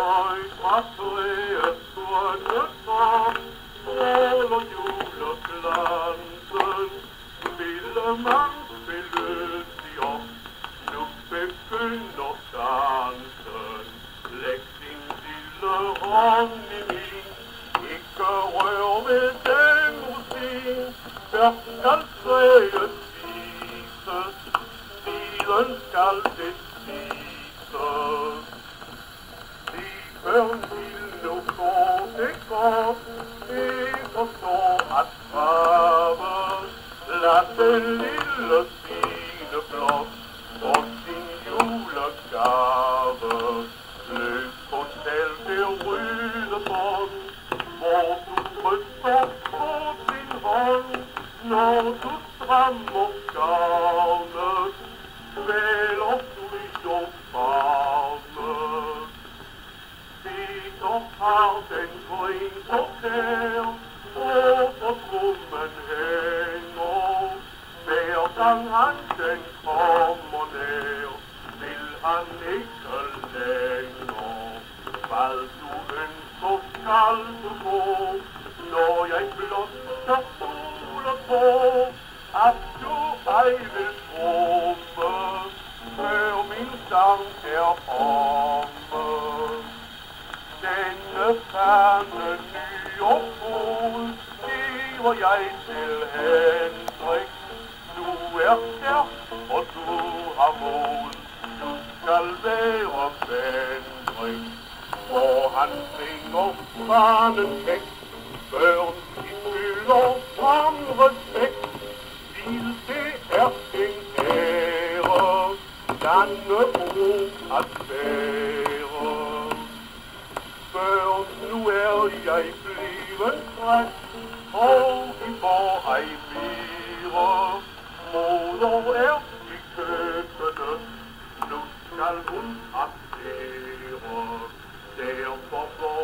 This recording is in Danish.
højt fra træets grønne top, stråler juleglansen. Spillemann spillet de op, nu begynder dansen. Læg din lille hånd i min, ikke rør ved den rosin. Først skal træet spises, siden skal det spises. Lige før lille går det godt, det forstår at traves. Lad den lille fine blot få sin julegave. Løb på selv det røde bånd, hvor du ryster på din hånd, når du strammer garnet, kvæler du i jordbarnet. Peter har den grin så kær, og på trummen hænger. Hver gang han den kommer nær, vil han ikke længere. Hvad du ønsker skal du få, når jeg blot skal stole på, at du ej vil trumme, før min sang er omme. Denne fande nyårsfod giver jeg til Henrik. Du er stærk, og du har mod, du skal være Henrik. Og han svinger fanen væk, børn de fylder som respekt. Vil det er en ære, Dannebro at bære. Børn, nu er jeg blevet træt, og vi får ej mere. Moder er i køkkenet, nu skal hun aptere. Derfor går